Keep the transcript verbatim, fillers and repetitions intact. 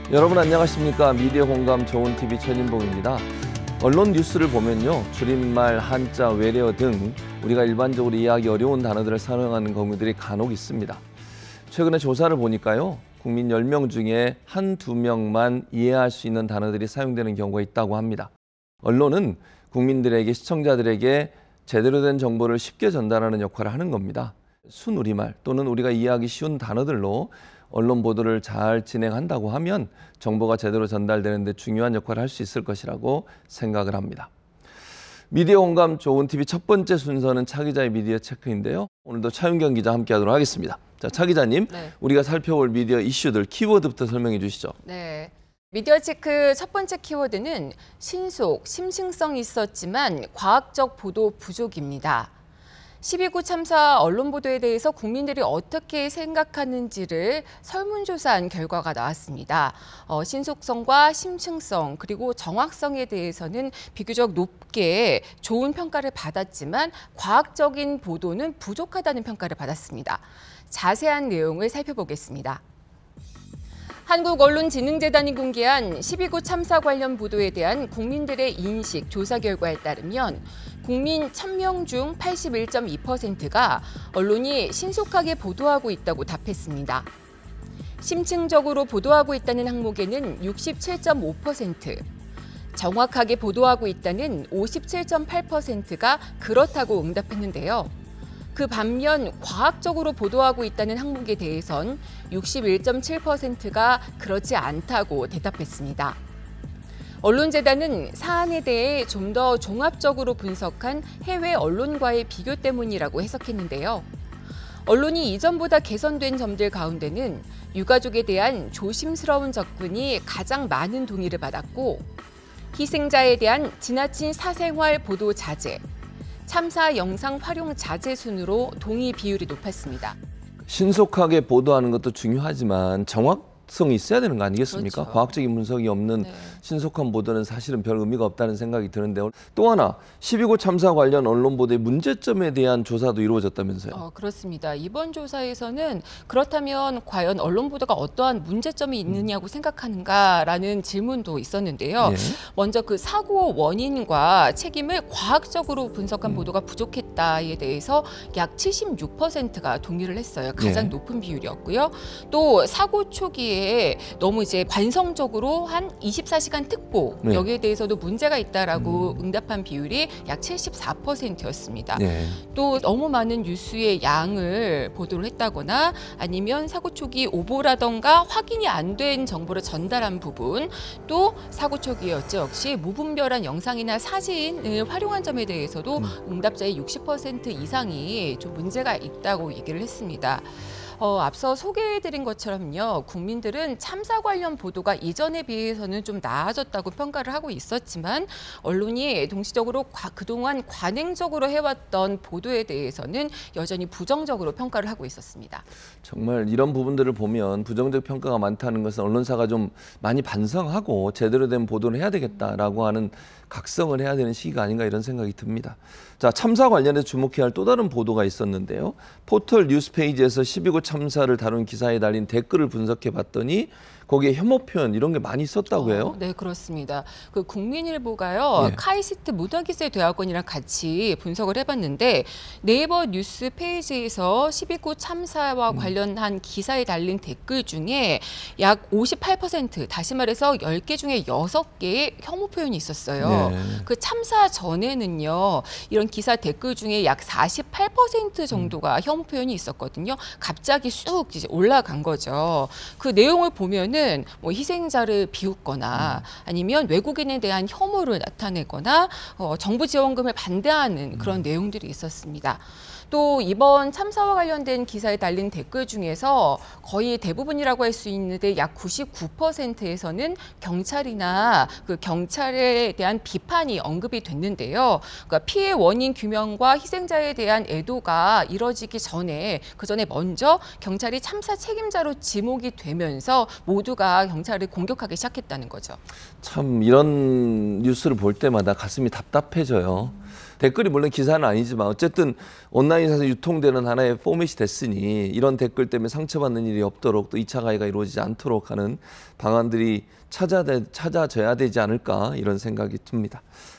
여러분 안녕하십니까? 미디어 공감 좋은 티비 최진봉입니다. 언론 뉴스를 보면요, 줄임말, 한자, 외래어 등 우리가 일반적으로 이해하기 어려운 단어들을 사용하는 경우들이 간혹 있습니다. 최근에 조사를 보니까요, 국민 열 명 중에 한두 명만 이해할 수 있는 단어들이 사용되는 경우가 있다고 합니다. 언론은 국민들에게, 시청자들에게 제대로 된 정보를 쉽게 전달하는 역할을 하는 겁니다. 순우리말 또는 우리가 이해하기 쉬운 단어들로 언론 보도를 잘 진행한다고 하면 정보가 제대로 전달되는 데 중요한 역할을 할 수 있을 것이라고 생각을 합니다. 미디어 공감 좋은 티비 첫 번째 순서는 차 기자의 미디어 체크인데요. 오늘도 차윤경 기자 함께 하도록 하겠습니다. 자, 차 기자님, 네. 우리가 살펴볼 미디어 이슈들 키워드부터 설명해 주시죠. 네. 미디어 체크 첫 번째 키워드는 신속, 심층성 있었지만 과학적 보도 부족입니다. 십이 구 참사 언론 보도에 대해서 국민들이 어떻게 생각하는지를 설문조사한 결과가 나왔습니다. 어, 신속성과 심층성 그리고 정확성에 대해서는 비교적 높게 좋은 평가를 받았지만 과학적인 보도는 부족하다는 평가를 받았습니다. 자세한 내용을 살펴보겠습니다. 한국언론진흥재단이 공개한 십이 구 참사 관련 보도에 대한 국민들의 인식 조사 결과에 따르면 국민 천 명 중 팔십일 점 이 퍼센트가 언론이 신속하게 보도하고 있다고 답했습니다. 심층적으로 보도하고 있다는 항목에는 육십칠 점 오 퍼센트, 정확하게 보도하고 있다는 오십칠 점 팔 퍼센트가 그렇다고 응답했는데요. 그 반면 과학적으로 보도하고 있다는 항목에 대해선 육십일 점 칠 퍼센트가 그렇지 않다고 대답했습니다. 언론재단은 사안에 대해 좀 더 종합적으로 분석한 해외 언론과의 비교 때문이라고 해석했는데요. 언론이 이전보다 개선된 점들 가운데는 유가족에 대한 조심스러운 접근이 가장 많은 동의를 받았고, 희생자에 대한 지나친 사생활 보도 자제, 참사 영상 활용 자제 순으로 동의 비율이 높았습니다. 신속하게 보도하는 것도 중요하지만 정확성이 있어야 되는 거 아니겠습니까? 그렇죠. 과학적인 분석이 없는 네. 신속한 보도는 사실은 별 의미가 없다는 생각이 드는데, 또 하나 십이 구 참사 관련 언론 보도의 문제점에 대한 조사도 이루어졌다면서요? 어, 그렇습니다. 이번 조사에서는 그렇다면 과연 언론 보도가 어떠한 문제점이 있느냐고 음. 생각하는가라는 질문도 있었는데요. 예. 먼저 그 사고 원인과 책임을 과학적으로 분석한 음. 보도가 부족했다에 대해서 약 칠십육 퍼센트가 동의를 했어요. 가장 예. 높은 비율이었고요. 또 사고 초기에 너무 이제 관성적으로 한 이십사 시간 특보 네. 여기에 대해서도 문제가 있다라고 음. 응답한 비율이 약 칠십사 퍼센트였습니다. 네. 또 너무 많은 뉴스의 양을 보도를 했다거나 아니면 사고 초기 오보라던가 확인이 안 된 정보를 전달한 부분, 또 사고 초기에 역시 무분별한 영상이나 사진을 활용한 점에 대해서도 음. 응답자의 육십 퍼센트 이상이 좀 문제가 있다고 얘기를 했습니다. 어, 앞서 소개해드린 것처럼요, 국민들은 참사 관련 보도가 이전에 비해서는 좀 나아졌다고 평가를 하고 있었지만 언론이 동시적으로 과, 그동안 관행적으로 해왔던 보도에 대해서는 여전히 부정적으로 평가를 하고 있었습니다. 정말 이런 부분들을 보면 부정적 평가가 많다는 것은 언론사가 좀 많이 반성하고 제대로 된 보도를 해야 되겠다라고 하는 각성을 해야 되는 시기가 아닌가 이런 생각이 듭니다. 자, 참사 관련해서 주목해야 할 또 다른 보도가 있었는데요. 포털 뉴스 페이지에서 십이 구 참사를 다룬 기사에 달린 댓글을 분석해 봤더니 거기에 혐오 표현 이런 게 많이 있었다고 해요? 어, 네, 그렇습니다. 그 국민일보가요, 예. 카이스트 문화기술 대학원이랑 같이 분석을 해봤는데 네이버 뉴스 페이지에서 십이 구 참사와 음. 관련한 기사에 달린 댓글 중에 약 오십팔 퍼센트, 다시 말해서 열 개 중에 여섯 개의 혐오 표현이 있었어요. 네. 그 참사 전에는요, 이런 기사 댓글 중에 약 사십팔 퍼센트 정도가 음. 혐오 표현이 있었거든요. 갑자기 쑥 이제 올라간 거죠. 그 내용을 보면은 뭐 희생자를 비웃거나 아니면 외국인에 대한 혐오를 나타내거나 어, 정부 지원금을 반대하는 그런 내용들이 있었습니다. 또 이번 참사와 관련된 기사에 달린 댓글 중에서 거의 대부분이라고 할 수 있는데 약 구십구 퍼센트에서는 경찰이나 그 경찰에 대한 비판이 언급이 됐는데요. 그러니까 피해 원인 규명과 희생자에 대한 애도가 이뤄지기 전에 그 전에 먼저 경찰이 참사 책임자로 지목이 되면서 모두가 경찰을 공격하기 시작했다는 거죠. 참 이런 뉴스를 볼 때마다 가슴이 답답해져요. 댓글이 물론 기사는 아니지만 어쨌든 온라인에서 유통되는 하나의 포맷이 됐으니 이런 댓글 때문에 상처받는 일이 없도록 또 이 차 가해가 이루어지지 않도록 하는 방안들이 찾아, 찾아져야 되지 않을까 이런 생각이 듭니다.